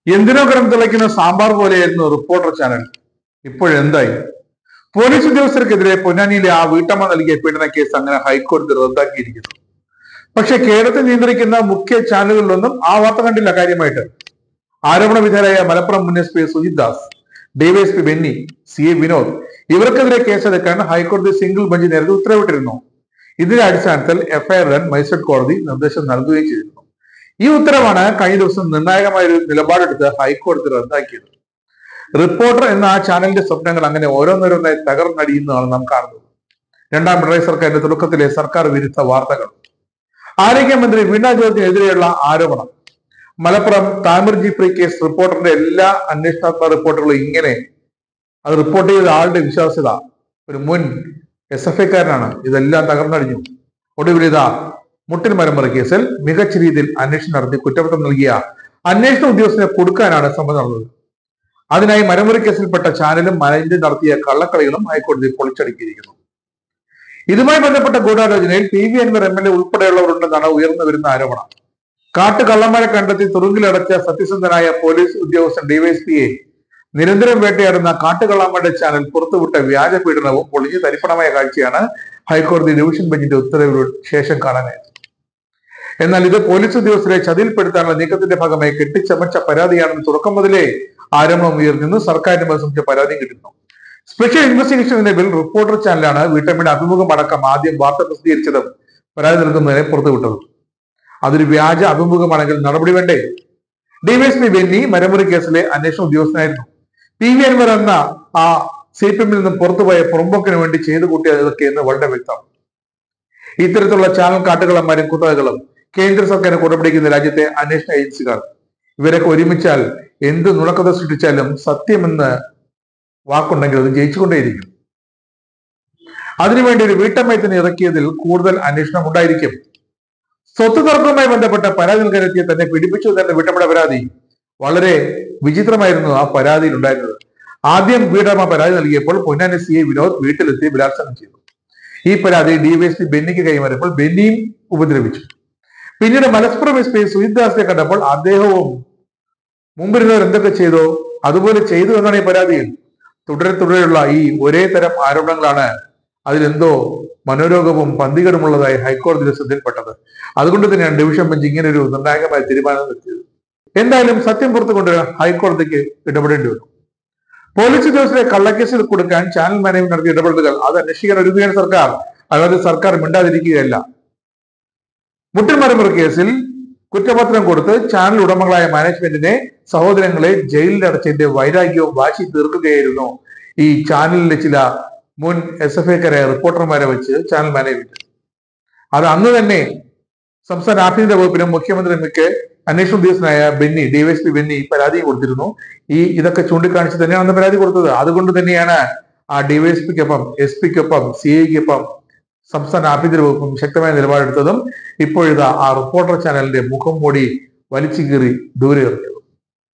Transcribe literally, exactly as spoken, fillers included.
എന്തിനോ കിടം തിളയ്ക്കുന്ന സാമ്പാർ പോലെയായിരുന്നു റിപ്പോർട്ടർ ചാനൽ. ഇപ്പോഴെന്തായി? പോലീസ് ഉദ്യോഗസ്ഥർക്കെതിരെ പൊന്നാനിയിലെ ആ വീട്ടമ്മ നൽകിയ പീഡന കേസ് അങ്ങനെ ഹൈക്കോടതി റദ്ദാക്കിയിരിക്കുന്നു. പക്ഷെ കേരളത്തെ നിയന്ത്രിക്കുന്ന മുഖ്യ ചാനലുകളിലൊന്നും ആ വാർത്ത കണ്ടില്ല കാര്യമായിട്ട്. ആരോപണ വിധേയരായ മലപ്പുറം മുൻ S P Sujith Das, DYSP Benny, C A Vinod ഇവർക്കെതിരെ കേസെടുക്കാൻ ഹൈക്കോടതി സിംഗിൾ ബെഞ്ച് നേരത്തെ ഉത്തരവിട്ടിരുന്നു. ഇതിന്റെ അടിസ്ഥാനത്തിൽ എഫ്ഐആർ ഇടാൻ മജിസ്ട്രേറ്റ് കോടതി നിർദ്ദേശം നൽകുകയും ചെയ്തിരുന്നു. ഈ ഉത്തരവാണ് കഴിഞ്ഞ ദിവസം നിർണായകമായ ഒരു നിലപാടെടുത്ത് ഹൈക്കോടതി റദ്ദാക്കിയത്. റിപ്പോർട്ടർ എന്ന ആ ചാനലിന്റെ സ്വപ്നങ്ങൾ അങ്ങനെ ഓരോന്നോരോന്നായി തകർന്നടിയുന്നതാണ് നാം കാണുന്നത്. രണ്ടാം പിണറായി സർക്കാരിന്റെ തുടക്കത്തിലെ സർക്കാർ വിരുദ്ധ വാർത്തകൾ, ആരോഗ്യമന്ത്രി വീണ ജോർജിനെതിരെയുള്ള ആരോപണം, മലപ്പുറം താമിർ ജിഫ്രി കേസ് റിപ്പോർട്ടറിന്റെ എല്ലാ അന്വേഷണാത്മക റിപ്പോർട്ടുകളും ഇങ്ങനെ അത് റിപ്പോർട്ട് ചെയ്ത ആളുടെ വിശ്വാസ്യത, ഒരു മുൻ എസ് എഫ് ഐക്കാരനാണ്, ഇതെല്ലാം തകർന്നടിഞ്ഞു. ഒടുവിൽ ഇതാ മുട്ടിൽ മരമുറി കേസിൽ മികച്ച രീതിയിൽ അന്വേഷണം നടത്തി കുറ്റപത്രം നൽകിയ അന്വേഷണ ഉദ്യോഗസ്ഥനെ കൊടുക്കാനാണ് ശ്രമം നടന്നത്. അതിനായി മരമുറി കേസിൽപ്പെട്ട ചാനലും മാനേജ്മെന്റ് നടത്തിയ കള്ളക്കളികളും ഹൈക്കോടതി പൊളിച്ചടുക്കിയിരിക്കുന്നു. ഇതുമായി ബന്ധപ്പെട്ട ഗൂഢാലോചനയിൽ P V Anvar M L A ഉൾപ്പെടെയുള്ളവരുണ്ടെന്നാണ് ഉയർന്നു വരുന്ന ആരോപണം. കാട്ടുകള്ളന്മാരെ കണ്ടെത്തി തുറുങ്കിലടച്ച സത്യസന്ധനായ പോലീസ് ഉദ്യോഗസ്ഥൻ ഡിവൈഎസ്പിയെ നിരന്തരം വേട്ടയാടുന്ന കാട്ടുകള്ളന്മാരുടെ ചാനൽ പുറത്തുവിട്ട വ്യാജ പീഡനവും പൊളിഞ്ഞു തരിപ്പണമായ കാഴ്ചയാണ് ഹൈക്കോടതി ഡിവിഷൻ ബെഞ്ചിന്റെ ഉത്തരവിന് ശേഷം കാണാനായത്. എന്നാൽ ഇത് പോലീസ് ഉദ്യോഗസ്ഥരെ ചതിയിൽപ്പെടുത്താനുള്ള നീക്കത്തിന്റെ ഭാഗമായി കെട്ടിച്ചമച്ച പരാതിയാണെന്ന് തുടക്കം മുതലേ ആരോപണം ഉയർന്നു. സർക്കാരിന്റെ സംബന്ധിച്ച പരാതി കിട്ടുന്നു. സ്പെഷ്യൽ ഇൻവെസ്റ്റിഗേഷൻ ബിൽ റിപ്പോർട്ടർ ചാനലാണ് വീട്ടമ്മയുടെ അഭിമുഖം അടക്കം ആദ്യം വാർത്ത പ്രസിദ്ധീകരിച്ചതും പരാതി നൽകുന്നതിനെ പുറത്തുവിട്ടത്. അതൊരു വ്യാജ അഭിമുഖമാണെങ്കിൽ നടപടി വേണ്ടേ? ഡിവൈഎസ്പി ബെന്നി മരമുറി കേസിലെ അന്വേഷണ ഉദ്യോഗസ്ഥനായിരുന്നു. പി വി അൻവർ എന്ന ആ സി പി എമ്മിൽ നിന്നും പുറത്തുപോയ പുറമ്പോക്കിന് വേണ്ടി ചെയ്തു കൂട്ടിയത് ഇതൊക്കെ എന്ന് വളരെ വ്യക്തം. ഇത്തരത്തിലുള്ള ചാനൽ കാട്ടുകളന്മാരും കുത്തകകളും കേന്ദ്ര സർക്കാരിനെ കുടപിടിക്കുന്ന രാജ്യത്തെ അന്വേഷണ ഏജൻസികൾ, ഇവരൊക്കെ ഒരുമിച്ചാൽ എന്ത് നുണക്കഥ സൃഷ്ടിച്ചാലും സത്യമെന്ന് വാക്കുണ്ടെങ്കിൽ അത് ജയിച്ചുകൊണ്ടേയിരിക്കും. അതിനുവേണ്ടി ഒരു വീട്ടമ്മയത്തിന് ഇറക്കിയതിൽ കൂടുതൽ അന്വേഷണം ഉണ്ടായിരിക്കും. സ്വത്ത് തർക്കവുമായി ബന്ധപ്പെട്ട പരാതി നൽകാനെത്തിയ തന്നെ പീഡിപ്പിച്ചു തന്നെ വീട്ടമ്മയുടെ പരാതി വളരെ വിചിത്രമായിരുന്നു. ആ പരാതിയിൽ ഉണ്ടായിരുന്നത്, ആദ്യം വീട്ടമ്മ പരാതി നൽകിയപ്പോൾ പൊന്നാനി സി എ വിനോദ് വീട്ടിലെത്തി ബലാത്സംഗം ചെയ്തു. ഈ പരാതി ഡിവൈഎസ്പി ബെന്നിക്ക് കൈമാറിയപ്പോൾ ബെന്നിയും ഉപദ്രവിച്ചു. പിന്നീട് മലപ്പുറം എസ് പി സുജിത് ദാസിനെ കണ്ടപ്പോൾ അദ്ദേഹവും മുമ്പിരുന്നവർ എന്തൊക്കെ ചെയ്തോ അതുപോലെ ചെയ്തു എന്നാണ് ഈ പരാതിയിൽ. തുടരെ തുടരെയുള്ള ഈ ഒരേ തരം ആരോപണങ്ങളാണ് അതിലെന്തോ മനോരോഗവും പന്തികേടുമുള്ളതായി ഹൈക്കോടതിയുടെ ശ്രദ്ധയിൽപ്പെട്ടത്. അതുകൊണ്ട് തന്നെയാണ് ഡിവിഷൻ ബെഞ്ച് ഇങ്ങനെ ഒരു നിർണായകമായ തീരുമാനം നടത്തിയത്. എന്തായാലും സത്യം പുറത്തു കൊണ്ടുവരാൻ ഹൈക്കോടതിക്ക് ഇടപെടേണ്ടി വന്നു. പോലീസ് ഉദ്യോഗസ്ഥരെ കള്ളക്കേസിൽ കൊടുക്കാൻ ചാനൽ മാനേജ്മെന്റ് നടത്തിയ ഇടപെടലുകൾ അത് അന്വേഷിക്കാൻ ഒരുക്കുകയാണ് സർക്കാർ. അതായത് സർക്കാർ മിണ്ടാതിരിക്കുകയല്ല. മുട്ടിൽ മരമുറി കേസിൽ കുറ്റപത്രം കൊടുത്ത് ചാനൽ ഉടമകളായ മാനേജ്മെന്റിനെ, സഹോദരങ്ങളെ ജയിലിൽ അടച്ചതിന്റെ വൈരാഗ്യവും വാശി തീർക്കുകയായിരുന്നു ഈ ചാനലിലെ ചില മുൻ എസ് എഫ് ഐക്കാരായ റിപ്പോർട്ടർമാരെ വെച്ച് ചാനൽ മാനേജ്മെന്റ്. അത് അന്ന് തന്നെ സംസ്ഥാന ആഭ്യന്തര വകുപ്പിനും മുഖ്യമന്ത്രിക്ക് അന്വേഷണ ഉദ്യോഗസ്ഥനായ ബെന്നി, ഡിവൈഎസ്പി ബെന്നി പരാതി കൊടുത്തിരുന്നു. ഈ ഇതൊക്കെ ചൂണ്ടിക്കാണിച്ച് തന്നെയാണ് അന്ന് പരാതി കൊടുത്തത്. അതുകൊണ്ട് തന്നെയാണ് ആ ഡിവൈഎസ്പിക്കൊപ്പം, എസ് പിക്കൊപ്പം, സി ഐക്കൊപ്പം സംസ്ഥാന ആഭ്യന്തര വകുപ്പും ശക്തമായ നിലപാടെടുത്തതും ഇപ്പോഴിതാ ആ റിപ്പോർട്ടർ ചാനലിന്റെ മുഖം മൂടി വലിച്ചു കീറി ദൂരെ എറിഞ്ഞത്.